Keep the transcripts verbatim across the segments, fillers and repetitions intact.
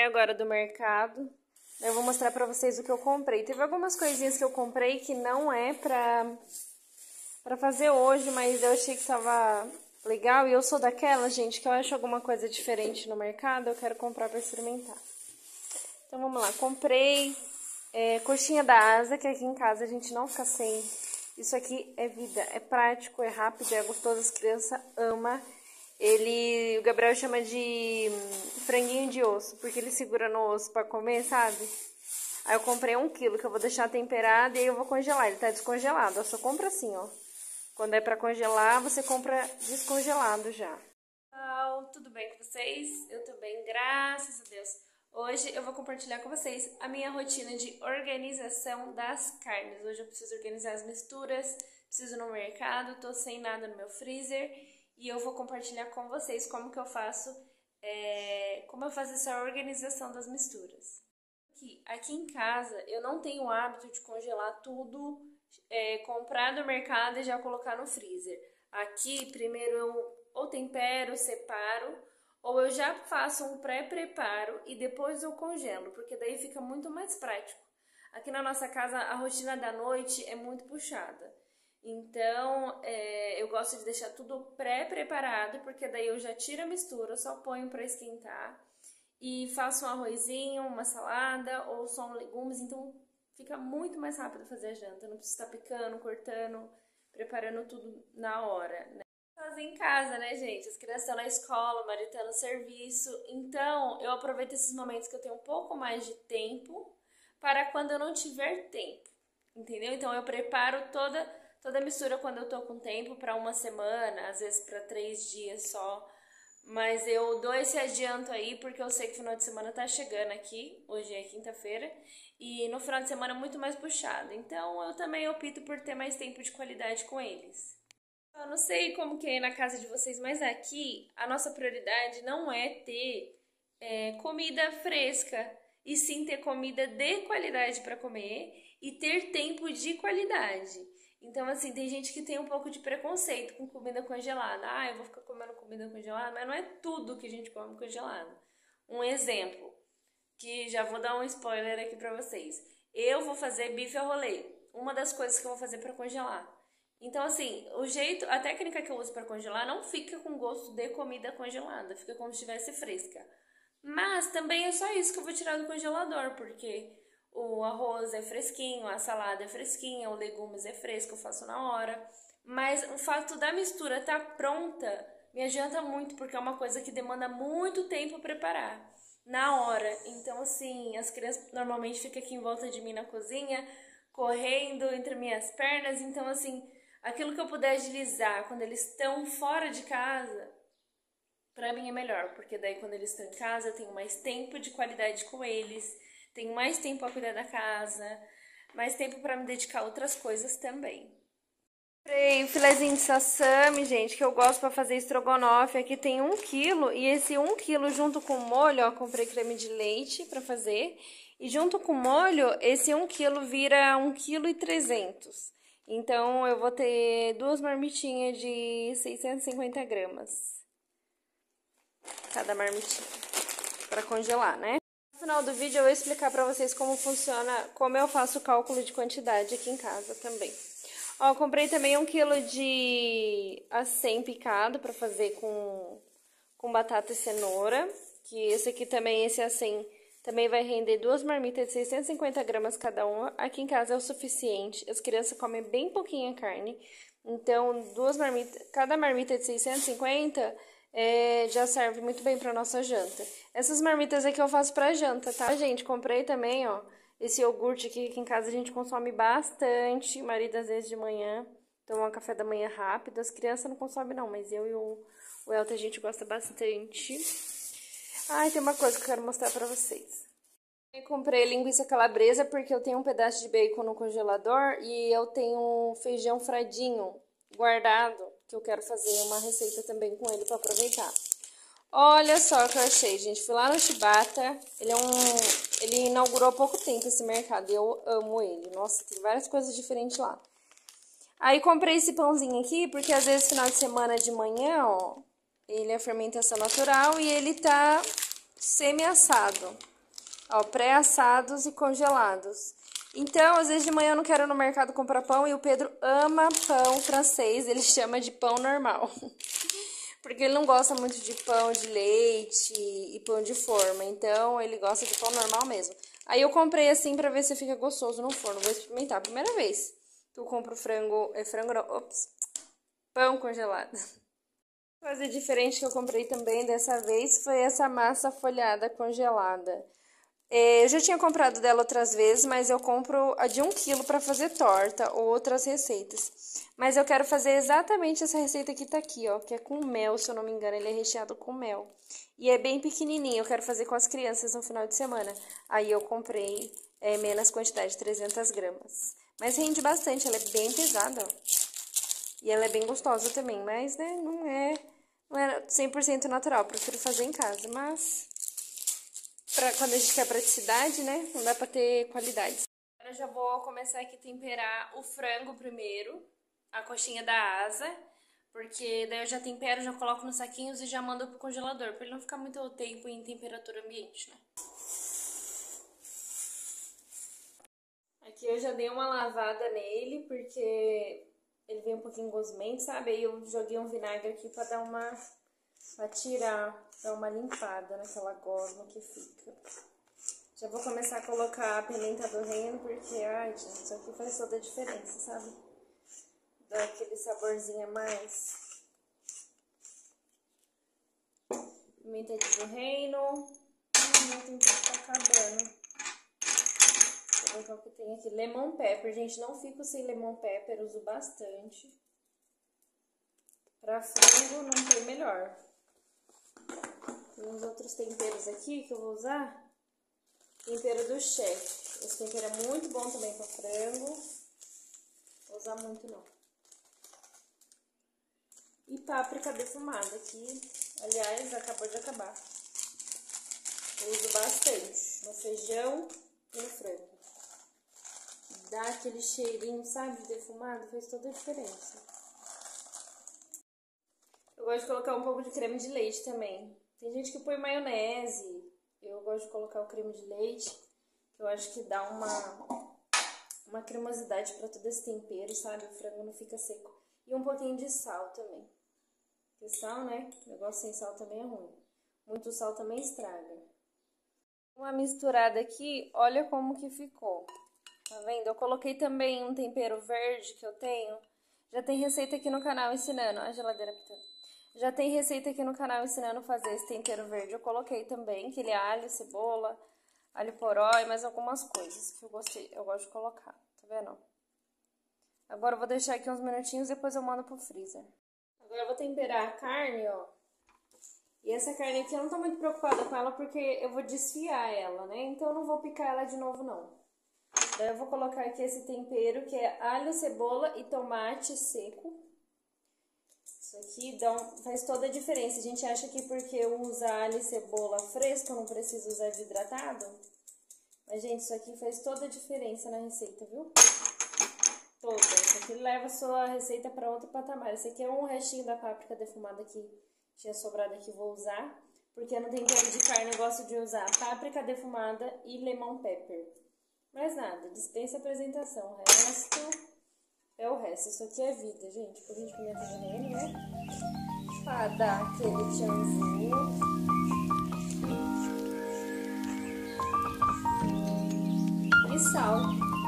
agora do mercado. Eu vou mostrar pra vocês o que eu comprei. Teve algumas coisinhas que eu comprei que não é pra, pra fazer hoje, mas eu achei que tava legal. E eu sou daquela, gente, que eu acho alguma coisa diferente no mercado, eu quero comprar pra experimentar. Então vamos lá, comprei é, coxinha da asa, que aqui em casa a gente não fica sem. Isso aqui é vida, é prático, é rápido, é gostoso, as crianças amam. Ele, o Gabriel chama de franguinho de osso, porque ele segura no osso pra comer, sabe? Aí eu comprei um quilo, que eu vou deixar temperado e aí eu vou congelar. Ele tá descongelado, eu só compro assim, ó. Quando é pra congelar, você compra descongelado já. Pessoal, tudo bem com vocês? Eu tô bem, graças a Deus. Hoje eu vou compartilhar com vocês a minha rotina de organização das carnes. Hoje eu preciso organizar as misturas, preciso ir no mercado, tô sem nada no meu freezer. E eu vou compartilhar com vocês como que eu faço, é, como eu faço essa organização das misturas. Aqui, aqui em casa eu não tenho o hábito de congelar tudo, é, comprar no mercado e já colocar no freezer. Aqui primeiro eu ou tempero, separo, ou eu já faço um pré-preparo e depois eu congelo, porque daí fica muito mais prático. Aqui na nossa casa a rotina da noite é muito puxada. Então, é, eu gosto de deixar tudo pré-preparado, porque daí eu já tiro a mistura, só ponho para esquentar e faço um arrozinho, uma salada ou só um legumes, então fica muito mais rápido fazer a janta. Não precisa estar picando, cortando, preparando tudo na hora, né? Fazer em casa, né, gente? As crianças estão na escola, o marido está no serviço, então eu aproveito esses momentos que eu tenho um pouco mais de tempo para quando eu não tiver tempo, entendeu? Então eu preparo toda Toda a mistura quando eu tô com tempo para uma semana, às vezes para três dias só. Mas eu dou esse adianto aí porque eu sei que o final de semana tá chegando aqui. Hoje é quinta-feira. E no final de semana é muito mais puxado. Então eu também opto por ter mais tempo de qualidade com eles. Eu não sei como que é na casa de vocês, mas aqui a nossa prioridade não é ter é, comida fresca. E sim ter comida de qualidade para comer e ter tempo de qualidade. Então, assim, tem gente que tem um pouco de preconceito com comida congelada. Ah, eu vou ficar comendo comida congelada, mas não é tudo que a gente come congelado. Um exemplo, que já vou dar um spoiler aqui pra vocês. Eu vou fazer bife ao rolê, uma das coisas que eu vou fazer pra congelar. Então, assim, o jeito, a técnica que eu uso pra congelar não fica com gosto de comida congelada, fica como se estivesse fresca. Mas também é só isso que eu vou tirar do congelador, porque o arroz é fresquinho, a salada é fresquinha, o legumes é fresco, eu faço na hora. Mas o fato da mistura estar pronta me adianta muito, porque é uma coisa que demanda muito tempo preparar, na hora. Então, assim, as crianças normalmente ficam aqui em volta de mim na cozinha, correndo entre minhas pernas. Então, assim, aquilo que eu puder agilizar quando eles estão fora de casa, pra mim é melhor, porque daí quando eles estão em casa eu tenho mais tempo de qualidade com eles, tenho mais tempo a cuidar da casa, mais tempo para me dedicar a outras coisas também. Comprei o filezinho de sassami, gente, que eu gosto para fazer estrogonofe. Aqui tem um quilo e esse um quilo junto com o molho, ó, comprei creme de leite para fazer. E junto com o molho, esse um quilo vira um quilo e trezentos. Então eu vou ter duas marmitinhas de seiscentos e cinquenta gramas. Cada marmitinha, para congelar, né? No final do vídeo eu vou explicar para vocês como funciona, como eu faço o cálculo de quantidade aqui em casa também. Ó, comprei também um quilo de acém picado para fazer com, com batata e cenoura, que esse aqui também, esse acém, também vai render duas marmitas de seiscentos e cinquenta gramas cada uma. Aqui em casa é o suficiente, as crianças comem bem pouquinha carne, então duas marmitas, cada marmita de seiscentos e cinquenta É, já serve muito bem para nossa janta. Essas marmitas aqui eu faço para janta, tá, gente? Comprei também, ó, esse iogurte aqui, que em casa a gente consome bastante. O marido às vezes de manhã toma um café da manhã rápido. As crianças não consomem não, mas eu e o, o Elton a gente gosta bastante. Ai, tem uma coisa que eu quero mostrar para vocês. Eu comprei linguiça calabresa porque eu tenho um pedaço de bacon no congelador e eu tenho feijão fradinho guardado, que eu quero fazer uma receita também com ele para aproveitar. Olha só o que eu achei, gente. Fui lá no Chibata. Ele é um, ele inaugurou há pouco tempo esse mercado. Eu amo ele. Nossa, tem várias coisas diferentes lá. Aí comprei esse pãozinho aqui porque às vezes final de semana de manhã, ó, ele é fermentação natural e ele tá semi-assado. Ó, pré-assados e congelados. Então, às vezes de manhã eu não quero ir no mercado comprar pão e o Pedro ama pão francês, ele chama de pão normal. Porque ele não gosta muito de pão de leite e pão de forma, então ele gosta de pão normal mesmo. Aí eu comprei assim pra ver se fica gostoso no forno, vou experimentar, primeira vez que eu compro frango, é frango não, ops, pão congelado. Coisa diferente que eu comprei também dessa vez foi essa massa folhada congelada. Eu já tinha comprado dela outras vezes, mas eu compro a de um quilo para fazer torta ou outras receitas. Mas eu quero fazer exatamente essa receita que tá aqui, ó, que é com mel, se eu não me engano, ele é recheado com mel. E é bem pequenininho, eu quero fazer com as crianças no final de semana. Aí eu comprei é, menos quantidade, trezentas gramas. Mas rende bastante, ela é bem pesada, ó. E ela é bem gostosa também, mas, né, não é, não é cem por cento natural, eu prefiro fazer em casa, mas... Pra, quando a gente quer praticidade, né? Não dá pra ter qualidade. Agora eu já vou começar aqui a temperar o frango primeiro, a coxinha da asa, porque daí eu já tempero, já coloco nos saquinhos e já mando pro congelador, pra ele não ficar muito tempo em temperatura ambiente, né? Aqui eu já dei uma lavada nele, porque ele vem um pouquinho gosmento, sabe? Aí eu joguei um vinagre aqui pra dar uma... pra tirar, dar uma limpada naquela gosma que fica. Já vou começar a colocar a pimenta do reino, porque, ai, gente, isso aqui faz toda a diferença, sabe? Dá aquele saborzinho a mais. Pimenta do reino. Hum, tem que tá acabando. Vou ver qual que tem aqui. Lemon pepper. Gente, não fico sem lemon pepper, uso bastante. Pra frango não tem melhor. Tem uns outros temperos aqui que eu vou usar. Tempero do chefe. Esse tempero é muito bom também para frango. Vou usar muito não. E páprica defumada, que, aliás, acabou de acabar. Eu uso bastante no feijão e no frango. Dá aquele cheirinho, sabe, de defumado, faz toda a diferença. Eu gosto de colocar um pouco de creme de leite também. Tem gente que põe maionese. Eu gosto de colocar o creme de leite, que eu acho que dá uma, uma cremosidade para todo esse tempero, sabe? O frango não fica seco. E um pouquinho de sal também. Porque sal, né? O negócio sem sal também é ruim. Muito sal também estraga. Uma misturada aqui, olha como que ficou. Tá vendo? Eu coloquei também um tempero verde que eu tenho. Já tem receita aqui no canal ensinando. Olha a geladeira pitando. Já tem receita aqui no canal ensinando a fazer esse tempero verde. Eu coloquei também, aquele alho, cebola, alho poró e mais algumas coisas que eu gostei, eu gosto de colocar. Tá vendo? Agora eu vou deixar aqui uns minutinhos, depois eu mando pro freezer. Agora eu vou temperar a carne, ó. E essa carne aqui eu não tô muito preocupada com ela porque eu vou desfiar ela, né? Então eu não vou picar ela de novo, não. Daí eu vou colocar aqui esse tempero que é alho, cebola e tomate seco. Isso aqui dá um, faz toda a diferença. A gente acha que porque eu uso alho e cebola fresco, eu não preciso usar desidratado. Mas, gente, isso aqui faz toda a diferença na receita, viu? Toda. Isso aqui leva a sua receita para outro patamar. Esse aqui é um restinho da páprica defumada que tinha sobrado aqui, vou usar. Porque no tempero de carne eu gosto de usar páprica defumada e lemon pepper. Mais nada, dispensa a apresentação. O resto... é o resto, isso aqui é vida, gente. Um pouquinho de pimenta do reino, né? Pra dar aquele tchanzinho. E sal.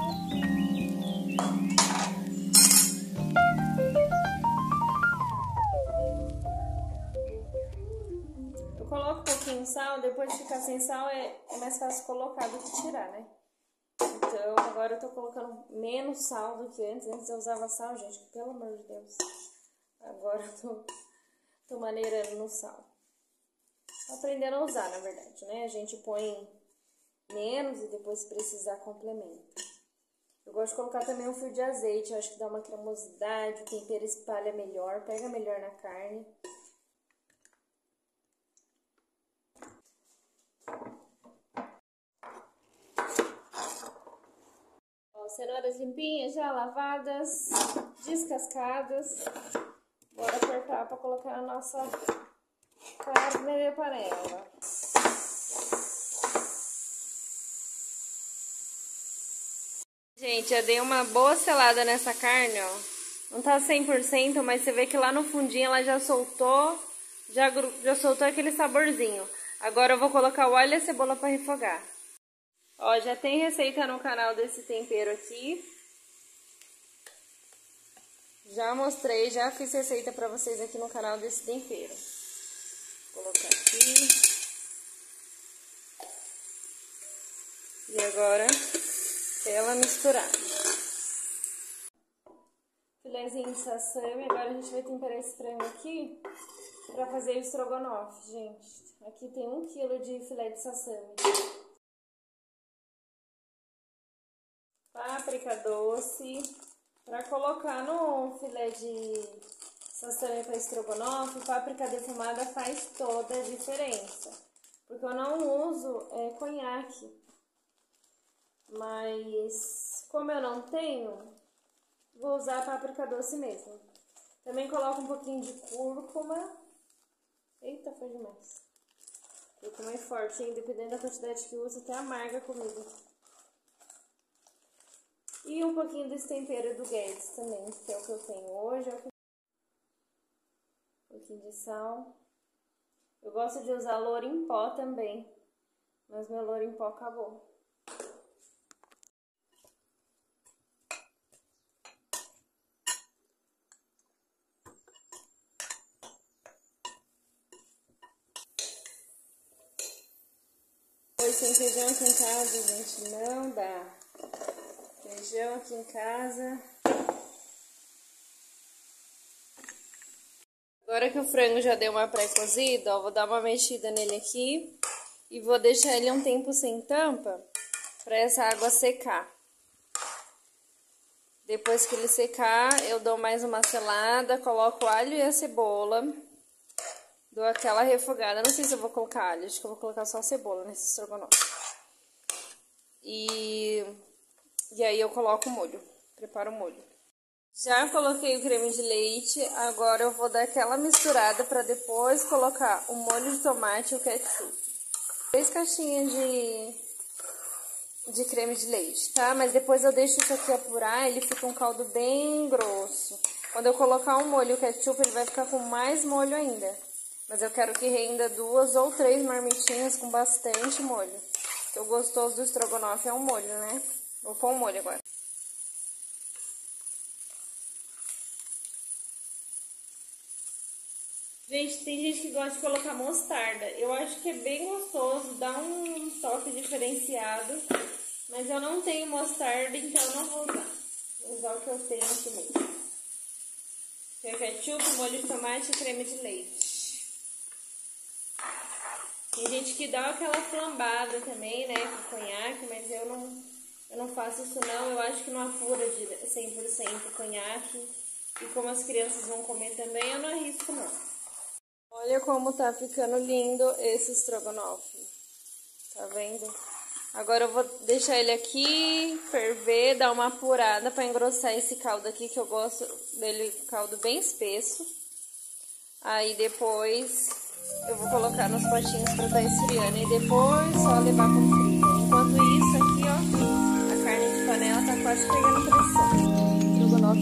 Eu coloco um pouquinho de sal, depois de ficar sem sal é, é mais fácil colocar do que tirar, né? Então, agora eu tô colocando menos sal do que antes. Antes eu usava sal, gente, pelo amor de Deus. Agora eu tô, tô maneirando no sal. Tô aprendendo a usar, na verdade, né? A gente põe menos e depois, se precisar, complementa. Eu gosto de colocar também um fio de azeite. Eu acho que dá uma cremosidade, o tempero espalha melhor, pega melhor na carne. Cenouras limpinhas, já lavadas, descascadas. Bora cortar para colocar a nossa carne na panela. Gente, eu dei uma boa selada nessa carne, ó. Não tá cem por cento, mas você vê que lá no fundinho ela já soltou, já, já soltou aquele saborzinho. Agora eu vou colocar o alho e a cebola pra refogar. Ó, já tem receita no canal desse tempero aqui. Já mostrei, já fiz receita pra vocês aqui no canal desse tempero. Vou colocar aqui. E agora, ela misturada. Filézinho de sassami. Agora a gente vai temperar esse frango aqui pra fazer o estrogonofe, gente. Aqui tem um quilo de filé de sassami. Páprica doce. Para colocar no filé de sassami para estrogonofe, páprica defumada faz toda a diferença. Porque eu não uso é, conhaque. Mas como eu não tenho, vou usar a páprica doce mesmo. Também coloco um pouquinho de cúrcuma. Eita, foi demais. Cúrcuma é forte, hein? Dependendo da quantidade que usa, até amarga comigo. E um pouquinho desse tempero do Guedes também, que é o que eu tenho hoje. É o que... Um pouquinho de sal. Eu gosto de usar louro em pó também, mas meu louro em pó acabou. Hoje sem feijão aqui em casa, gente, não dá. Feijão aqui em casa. Agora que o frango já deu uma pré-cozida, ó, vou dar uma mexida nele aqui e vou deixar ele um tempo sem tampa para essa água secar. Depois que ele secar, eu dou mais uma selada, coloco o alho e a cebola, dou aquela refogada. Não sei se eu vou colocar alho, acho que eu vou colocar só a cebola nesse estrogonofe. E... E aí eu coloco o molho, preparo o molho. Já coloquei o creme de leite, agora eu vou dar aquela misturada para depois colocar o molho de tomate e o ketchup. Três caixinhas de, de creme de leite, tá? Mas depois eu deixo isso aqui apurar, ele fica um caldo bem grosso. Quando eu colocar o molho e o ketchup, ele vai ficar com mais molho ainda. Mas eu quero que renda duas ou três marmitinhas com bastante molho. Porque o gostoso do estrogonofe é o molho, né? Vou pôr o molho agora. Gente, tem gente que gosta de colocar mostarda. Eu acho que é bem gostoso, dá um toque diferenciado. Mas eu não tenho mostarda, então eu não vou usar. Vou usar o que eu tenho aqui mesmo. Que é ketchup, molho de tomate e creme de leite. Tem gente que dá aquela flambada também, né, com conhaque, mas eu não... Eu não faço isso não, eu acho que não apura de cem por cento conhaque. E como as crianças vão comer também, eu não arrisco não. Olha como tá ficando lindo esse estrogonofe. Tá vendo? Agora eu vou deixar ele aqui ferver, dar uma apurada pra engrossar esse caldo aqui, que eu gosto dele caldo bem espesso. Aí depois eu vou colocar nos potinhos pra estar esfriando e depois só levar pro freezer. Enquanto isso aqui, ó, carne de panela tá quase pegando pressão. Estrogonofe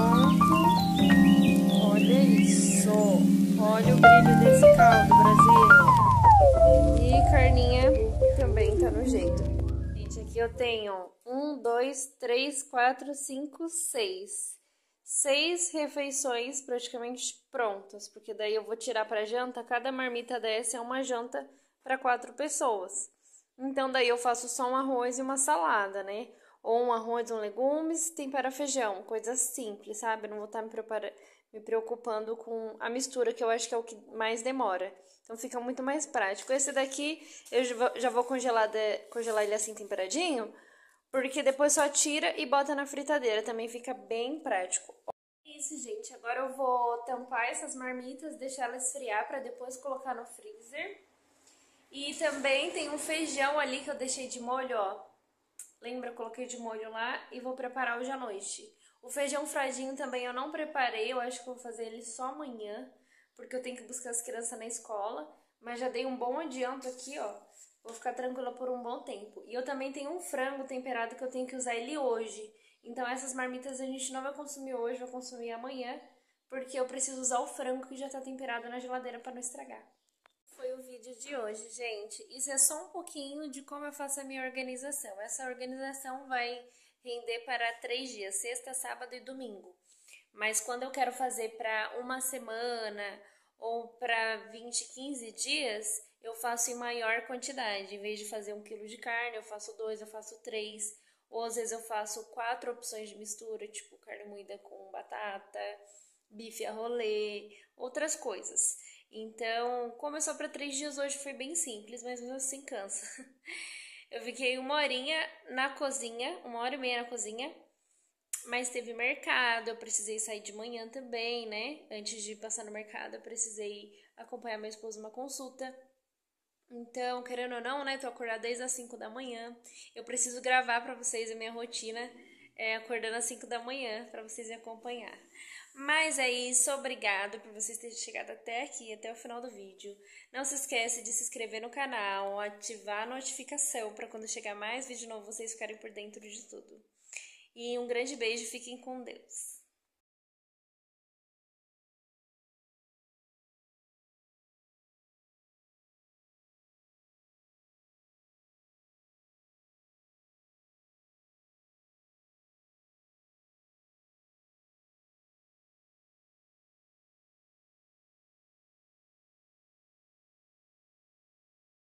pronto. Olha isso. Olha o brilho desse caldo, Brasil. E carninha também tá no jeito. Gente, aqui eu tenho um, dois, três, quatro, cinco, seis. Seis refeições praticamente prontas. Porque daí eu vou tirar pra janta. Cada marmita dessa é uma janta para quatro pessoas. Então, daí eu faço só um arroz e uma salada, né? Ou um arroz, um legumes, tempera feijão. Coisa simples, sabe? Não vou estar me, prepara... me preocupando com a mistura, que eu acho que é o que mais demora. Então, fica muito mais prático. Esse daqui, eu já vou congelar, de... congelar ele assim temperadinho, porque depois só tira e bota na fritadeira. Também fica bem prático. É isso, gente. Agora eu vou tampar essas marmitas, deixar elas esfriar para depois colocar no freezer. E também tem um feijão ali que eu deixei de molho, ó. Lembra? Eu coloquei de molho lá e vou preparar hoje à noite. O feijão fradinho também eu não preparei, eu acho que vou fazer ele só amanhã, porque eu tenho que buscar as crianças na escola. Mas já dei um bom adianto aqui, ó. vou ficar tranquila por um bom tempo. E eu também tenho um frango temperado que eu tenho que usar ele hoje. Então essas marmitas a gente não vai consumir hoje, vai consumir amanhã, porque eu preciso usar o frango que já tá temperado na geladeira para não estragar. Foi o vídeo de hoje, gente. Isso é só um pouquinho de como eu faço a minha organização. Essa organização vai render para três dias, sexta, sábado e domingo. Mas quando eu quero fazer para uma semana ou para vinte, quinze dias, eu faço em maior quantidade. Em vez de fazer um quilo de carne, eu faço dois, eu faço três. Ou às vezes eu faço quatro opções de mistura, tipo carne moída com batata, bife a rolê, outras coisas. Então, como é só para três dias hoje, foi bem simples, mas mesmo assim cansa. Eu fiquei uma horinha na cozinha, uma hora e meia na cozinha, mas teve mercado, eu precisei sair de manhã também, né? Antes de passar no mercado, eu precisei acompanhar meu esposo numa consulta. Então, querendo ou não, né? Tô acordada desde as cinco da manhã. Eu preciso gravar pra vocês a minha rotina, é, acordando às cinco da manhã, pra vocês me acompanhar. Mas é isso, obrigado por vocês terem chegado até aqui, até o final do vídeo. Não se esqueça de se inscrever no canal, ativar a notificação para quando chegar mais vídeo novo vocês ficarem por dentro de tudo. E um grande beijo, fiquem com Deus.